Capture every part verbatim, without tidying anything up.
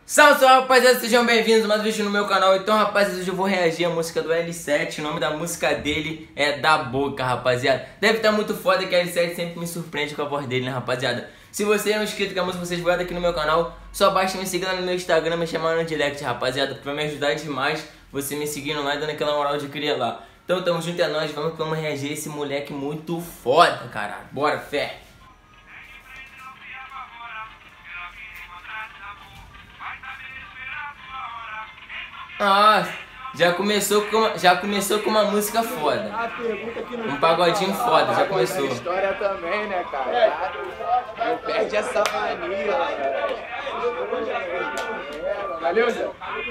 Salve, salve, rapaziada, sejam bem-vindos a mais um vídeo no meu canal. Então, rapaziada, hoje eu vou reagir à música do L sete. O nome da música dele é Da Boca, rapaziada. Deve estar muito foda que L sete sempre me surpreende com a voz dele, né, rapaziada? Se você é um inscrito com a música, vocês voam aqui no meu canal, só basta me seguir lá no meu Instagram, me chamar no direct, rapaziada. Vai me ajudar demais você me seguindo lá e dando aquela moral de cria lá. Então, tamo junto, é nóis, vamos, vamos reagir a esse moleque muito foda, caralho. Bora, fé! Ah, já começou com uma, já começou com uma música foda. Um pagodinho foda, já começou. História também, né, cara? Não perde essa mania. Valeu, Zé.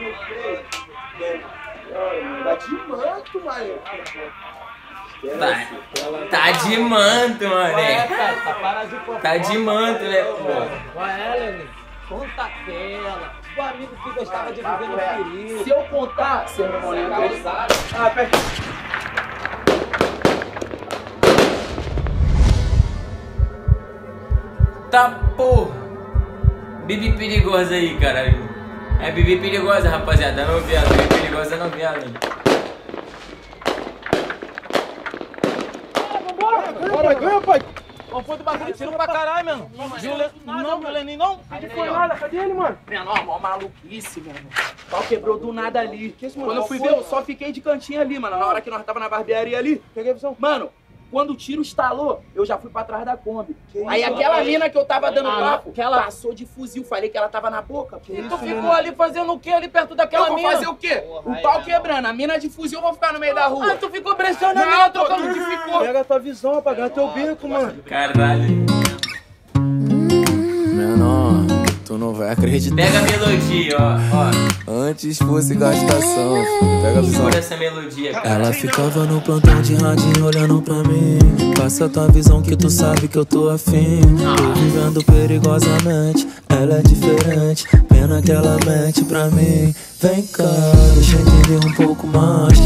Tá de manto, mano. Tá, tá de manto, mano. Tá de manto, né, pô? Vai, Ellen, conta aquela. O amigo que gostava de viver no perigo. Se eu contar, você não vai acreditar. Ah, pera. Tá, porra. Bibi perigosa aí, caralho. É Bibi perigosa, rapaziada. Não viado. Bibi perigosa não viado. Bora, ganha, pai. Qual foi do bagulho? Tiro pra caralho, mano. Não, meu Lenin, não. Não foi nada, cadê ele, mano? Menor, mó maluquice, mano. O pau quebrou do nada ali. Quando eu fui ver, eu só fiquei de cantinho ali, mano. Na hora que nós tava na barbearia ali. Peguei a visão. Mano, quando o tiro estalou, eu já fui pra trás da Kombi. Aí aquela mina que eu tava dando papo, passou de fuzil. Falei que ela tava na boca. E tu ficou ali fazendo o quê ali perto daquela mina? Eu vou fazer o quê? O pau quebrando, a mina de fuzil, eu vou ficar no meio da rua. Ah, tu ficou pressionando a mina, trocando de ficou. Pega a tua visão, apagar teu bico, mano. Caralho. Menor, tu não vai acreditar. Pega a melodia, ó, ó. Antes fosse gastação, filho. Pega a visão. Segura essa melodia, cara. Ela ficava no plantão de radinho olhando pra mim. Passa tua visão que tu sabe que eu tô afim. Tô vivendo perigosamente, ela é diferente. Pena que ela mente pra mim. Vem cá, deixa eu entender um pouco mais.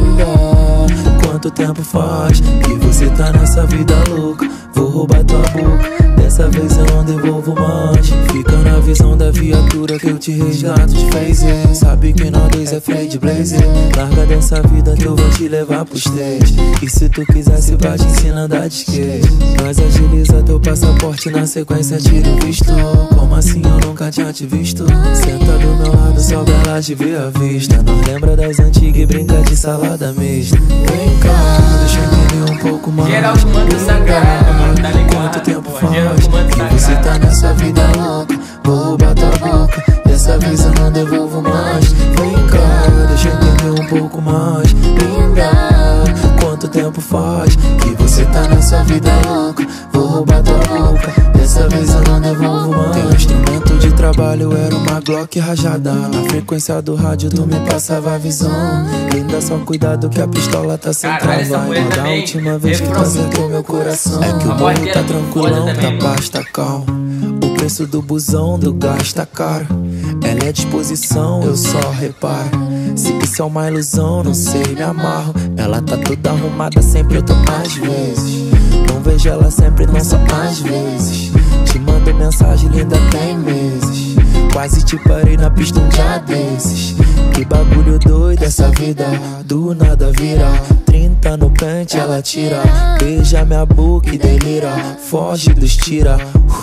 Linda, quanto tempo faz que você tá nessa vida louca? Vou roubar tua boca, dessa vez eu não devolvo mais. Fica na visão da viatura que eu te resgato de phaser. Sabe que nós dois é Fred Blazer. Larga dessa vida que eu vou te levar pros três. E se tu quiser se vai te ensina a andar de skate. Nós agiliza teu passaporte, na sequência tira o visto. Como assim eu nunca tinha te visto? Senta do meu lado, só bela de ver a vista. Nós lembra das antigas e brinca de salada mista. Vem cá, deixa eu entender um pouco mais. Geraldo manda sagrado, mano, tá ligado? Quanto tempo Pô, faz Geraldo manda que sagrado. você tá nessa vida louca? Vou roubar tua boca, dessa vez eu não devolvo mais. Vem cá, deixa eu entender um pouco mais. Linda, quanto tempo faz que você tá nessa vida louca? Vou roubar tua boca, dessa vez eu não devolvo mais. Teu instrumento de trabalho era uma Glock rajada. Na frequência do rádio tu me passava a visão. Linda, só cuidado que a pistola tá sem Caralho, essa travar. mulher Da também última vez que tu acertou meu coração. É que o A bolo voz tá dela tranquilão, foda tá também, baixo, tá calmo. O preço do busão, do gás tá caro. Ela é disposição, eu só reparo. Se isso é uma ilusão, não sei, me amarro. Ela tá toda arrumada, sempre eu tô às vezes. Não vejo ela sempre, não só às vezes. Te mando mensagem linda tem meses. Quase te parei na pista um dia desses. Que bagulho doido essa vida, do nada vira. Trinta no pente ela tira. Beija minha boca e delira. Foge dos tira.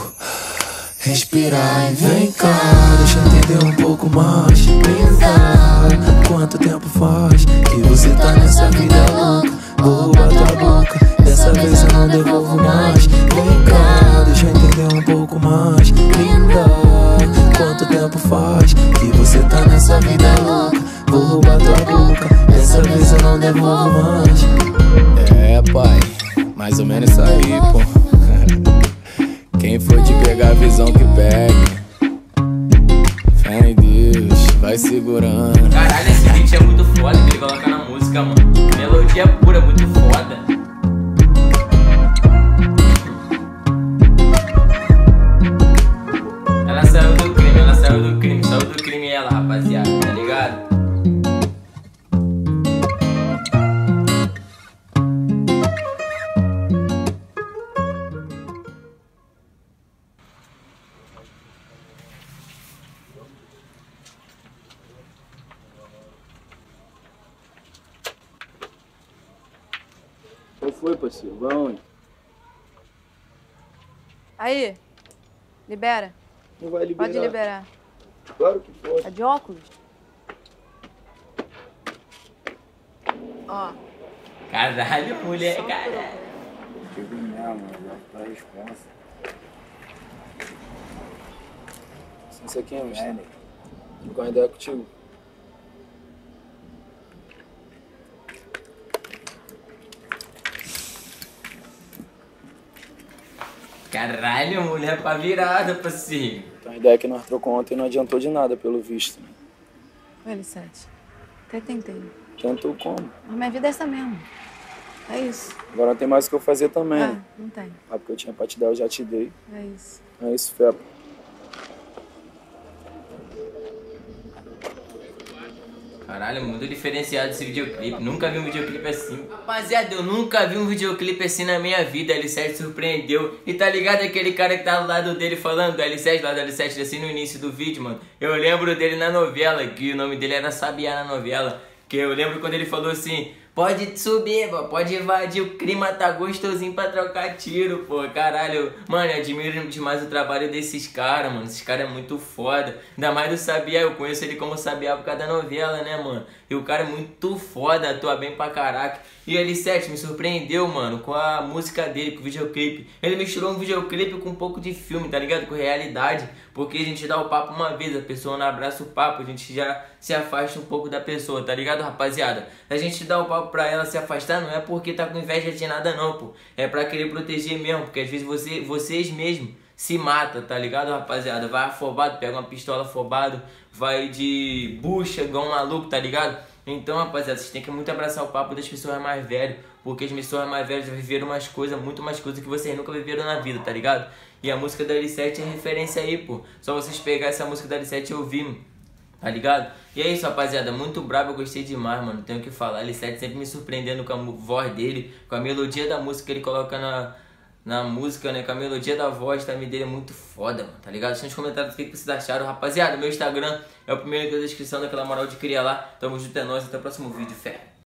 Respira e vem cá, deixa eu entender um pouco mais. Linda, quanto tempo faz que você tá nessa vida louca? Vou roubar tua boca, dessa vez eu não devolvo mais. Vem cá, deixa eu entender um pouco mais. Linda, quanto tempo faz que você tá nessa vida louca? Vou roubar tua boca, dessa vez eu não devolvo mais. É, pai, mais ou menos isso aí, pô. Quem for de pegar a visão que pegue. Fé em Deus, vai segurando. Caralho, esse beat é muito foda que ele coloca na música, mano. Melodia pura, muito foda. Ela saiu do crime, ela saiu do crime, saiu do crime ela, rapaziada, tá ligado? foi, parceiro? Vai onde? Aí, libera. Não vai liberar. Pode liberar. Claro que pode. Tá de óculos? Ó. Caralho, mulher, caralho. Digo mesmo, pra responsa. Isso aqui é um É, Vou com a ideia contigo. Caralho, mulher pra virada, parceiro. Então a ideia que nós trocamos ontem não adiantou de nada, pelo visto. Né? Ô, L sete. Até tentei. Tentou como? Mas minha vida é essa mesmo. É isso. Agora não tem mais o que eu fazer também. Ah, né? não tem. Ah, porque eu tinha pra te dar, eu já te dei. É isso. É isso, Fepa. Caralho, muito diferenciado esse videoclipe. Nunca vi um videoclipe assim. Rapaziada, eu nunca vi um videoclipe assim na minha vida. L sete surpreendeu. E tá ligado aquele cara que tá do lado dele falando do L sete, lá do L sete, assim no início do vídeo, mano? Eu lembro dele na novela, que o nome dele era Sabiá na novela. Que eu lembro quando ele falou assim: pode subir, pô, pode invadir, o clima tá gostosinho pra trocar tiro, pô. Caralho, mano, eu admiro demais o trabalho desses caras, mano. Esses caras é muito foda. Ainda mais do Sabiá, eu conheço ele como Sabiá por causa da novela, né, mano? E o cara é muito foda, atua bem pra caraca. E o L sete me surpreendeu, mano, com a música dele, com o videoclipe. Ele misturou um videoclipe com um pouco de filme, tá ligado? Com realidade. Porque a gente dá o papo uma vez, a pessoa não abraça o papo, a gente já se afasta um pouco da pessoa, tá ligado, rapaziada? A gente dá o papo pra ela se afastar, não é porque tá com inveja de nada não, pô. É pra querer proteger mesmo, porque às vezes você, vocês mesmos se matam, tá ligado, rapaziada? Vai afobado, pega uma pistola afobado, vai de bucha, igual um maluco, tá ligado? Então, rapaziada, vocês têm que muito abraçar o papo das pessoas mais velhas, porque as pessoas mais velhas já viveram umas coisas, muito mais coisas que vocês nunca viveram na vida, tá ligado? E a música da L sete é referência aí, pô. Só vocês pegar essa música da L sete e ouvir, tá ligado? E é isso, rapaziada, muito brabo, eu gostei demais, mano, tenho o que falar. L sete sempre me surpreendendo com a voz dele, com a melodia da música que ele coloca na... na música, né, com a melodia da voz também dele é muito foda, mano, tá ligado? Deixa nos comentários o que vocês acharam, rapaziada. Meu Instagram é o primeiro link da descrição, daquela moral de cria lá. Tamo junto, é nóis, até o próximo vídeo, fé.